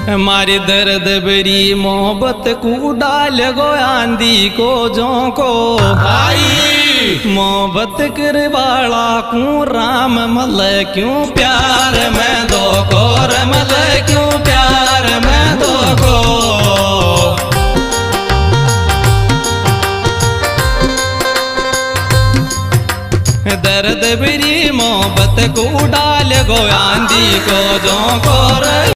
मारी दर्द भरी मोहब्बत को डाल गो आंधी को झोंको आई मोहब्बत करवाला को राम मल क्यों प्यार में दो को रमल क्यों प्यार में दो को दर्द भरी मोहब्बत को डाल गो आंधी को झोंको।